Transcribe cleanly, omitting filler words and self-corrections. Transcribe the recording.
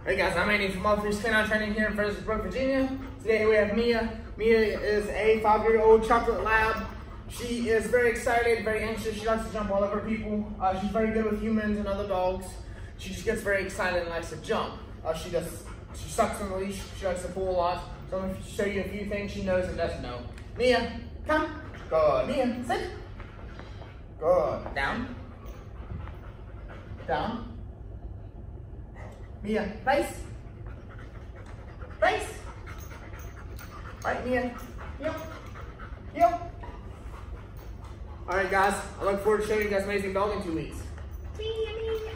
Hey guys, I'm Andy from All Threes Canine Training here in Fredericksburg, Virginia. Today we have Mia. Mia is a 5-year-old chocolate lab. She is very excited, very anxious. She likes to jump all over people. She's very good with humans and other dogs. She just gets very excited and likes to jump. She sucks on the leash. She likes to pull a lot. So I'm going to show you a few things she knows and doesn't know. Mia, come. Good. Mia, sit. Good. Down. Down. Mia, face. Face. Right, Mia. Yep. Yep. Alright guys, I look forward to showing you guys amazing dog in 2 weeks.